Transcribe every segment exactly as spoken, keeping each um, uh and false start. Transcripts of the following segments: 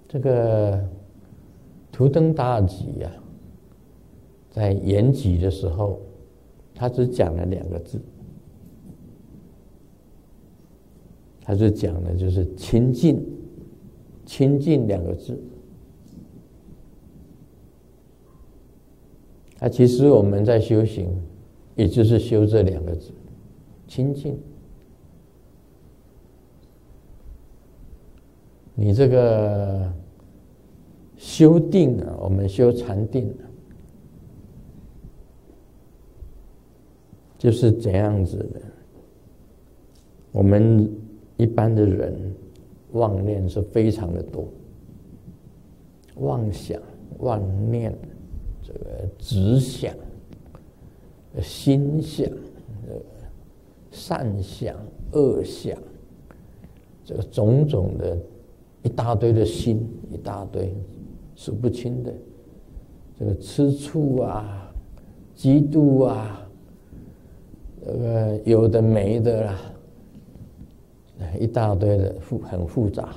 这个图登达尔集呀、啊，在言集的时候，他只讲了两个字，他就讲的就是清净，清净两个字。啊，其实我们在修行，也就是修这两个字，清净。你这个修定啊，我们修禅定啊，就是这样子的。我们一般的人妄念是非常的多，妄想、妄念、这个执想、心想、善想、恶想，这个种种的。一大堆的心，一大堆数不清的，这个吃醋啊、嫉妒啊，这个有的没的啦，一大堆的复很复杂。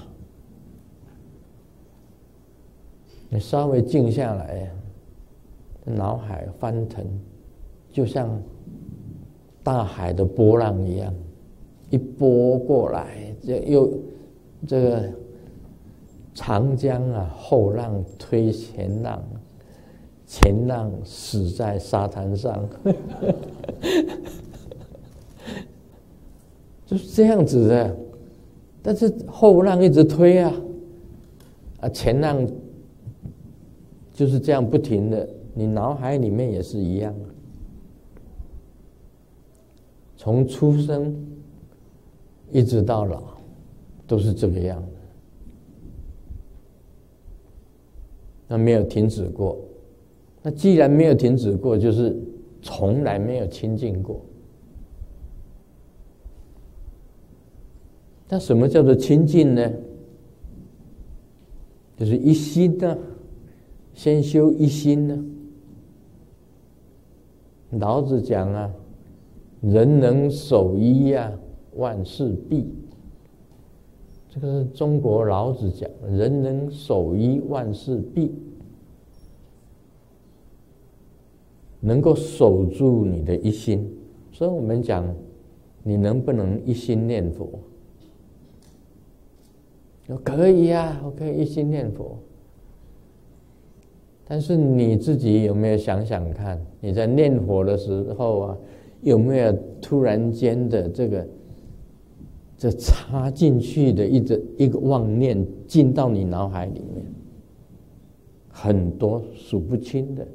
你稍微静下来，脑海翻腾，就像大海的波浪一样，一波过来，这又这个。长江啊，后浪推前浪，前浪死在沙滩上，就是这样子的。但是后浪一直推啊，啊，前浪就是这样不停的。你脑海里面也是一样，从出生一直到老，都是这个样子。那没有停止过，那既然没有停止过，就是从来没有清净过。那什么叫做清净呢？就是一心呢、啊，先修一心呢、啊。老子讲啊，人能守一啊，万事毕。这个是中国老子讲，人能守一，万事毕。能够守住你的一心，所以我们讲，你能不能一心念佛？我可以呀、啊，我可以一心念佛。但是你自己有没有想想看，你在念佛的时候啊，有没有突然间的这个？这插进去的一个一个妄念进到你脑海里面，很多数不清的，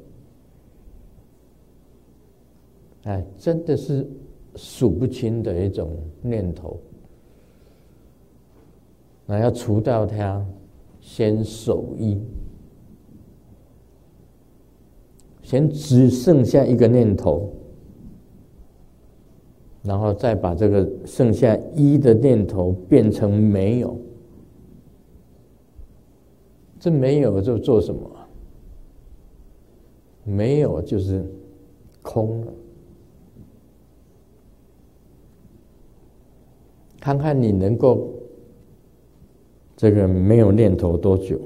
哎，真的是数不清的一种念头。那要除掉它，先守一，先只剩下一个念头。然后再把这个剩下一的念头变成没有，这没有就做什么？没有就是空了。看看你能够这个没有念头多久，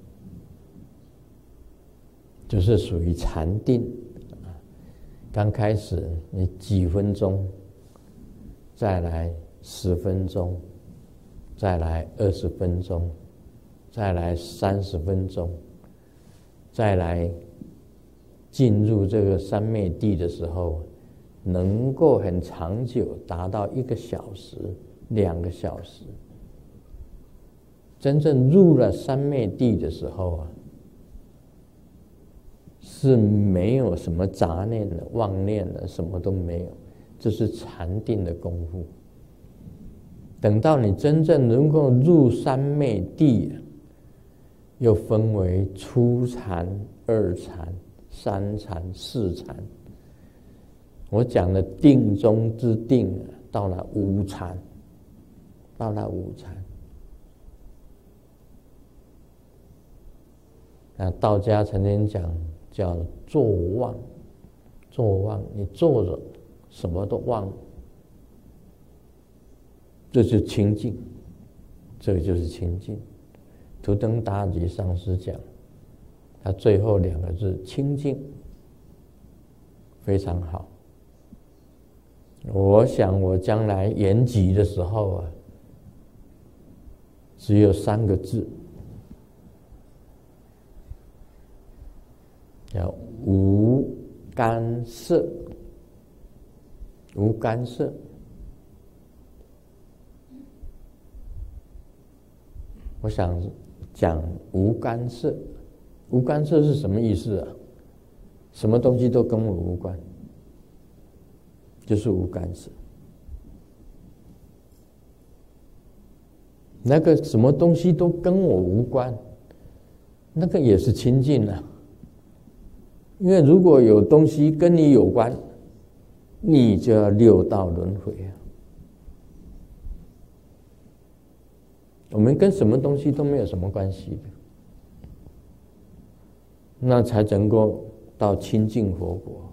就是属于禅定。刚开始你几分钟。再来十分钟，再来二十分钟，再来三十分钟，再来进入这个三昧地的时候，能够很长久，达到一个小时、两个小时。真正入了三昧地的时候啊，是没有什么杂念的、妄念的，什么都没有。这是禅定的功夫。等到你真正能够入三昧地，又分为初禅、二禅、三禅、四禅。我讲的定中之定，到了五禅，到了五禅。那道家曾经讲叫坐忘，坐忘，你坐着。什么都忘了，这就是清净，这个就是清净。 图腾大吉上师讲，他最后两个字清净，非常好。我想我将来圆寂的时候啊，只有三个字，叫无干涉。无干涉，我想讲无干涉。无干涉是什么意思啊？什么东西都跟我无关，就是无干涉。那个什么东西都跟我无关，那个也是清净啊。因为如果有东西跟你有关，你就要六道轮回啊！我们跟什么东西都没有什么关系的，那才能够到清净佛国。